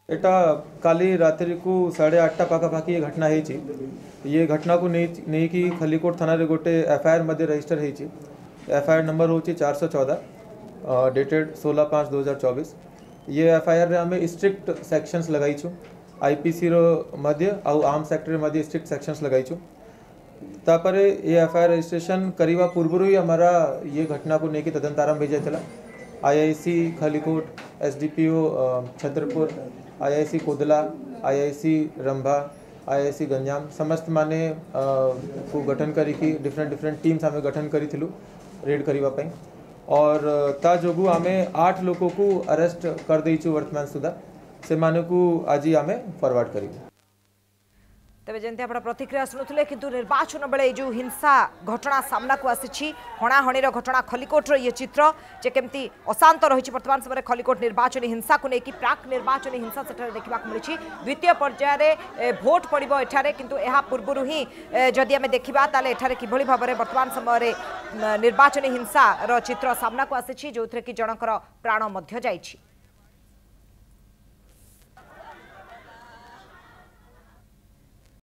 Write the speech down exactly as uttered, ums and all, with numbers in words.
एटा काली रात्रि को साढ़े आठटा पाखापाखि ये घटना है। ये घटना को नहीं नहीं कि खलीकोट थाना रे गोटे एफआईआर मध्य रजिस्टर है। एफआईआर नंबर हो चार सौ चौदह डेटेड सोलह पाँच दो हज़ार चौबीस। ये एफआईआर रे हमें स्ट्रिक्ट सेक्शंस लगाइछु। आईपीसी रो मध्य आउ आर्म्स एक्ट रे मध्य स्ट्रिक्ट सेक्शंस लगाइछु। तापर ये एफआईआर रजिस्ट्रेशन करवा पूर्व ही हमारा ये घटना को लेकिन तदंत भेजा चला। IIC Khallikote, SDPO Chhatrapur, IIC Kodala, IIC Rambha, IIC Ganjam समस्त माने को गठन करी डिफरेंट डिफरेंट टीम्स आम गठन करी रेड करने और ता जोगु आम आठ लोगों को अरेस्ट कर देचु वर्तमान सुधा से माने को आज आम फॉरवर्ड करी। तेज जमी आप प्रतिक्रिया शुणुले किंतु निर्वाचन बेले जो हिंसा घटना सामना को आसी हणाहणीर घटना खलीकोटर ये चित्र जे केमती अशांत रही बर्तमान समय खलीकोट निर्वाचन हिंसा को लेकिन प्राक निर्वाचन हिंसा सेठारे देखा मिली। द्वितीय पर्यायर भोट पड़ो एठारे किंतु यह पूर्व ही जदि आम देखा ताले एठारे किभली भाव में बर्तमान समय निर्वाचन हिंसा चित्र सामना को आसी जो कि जनकर प्राण मध्य जाइछि।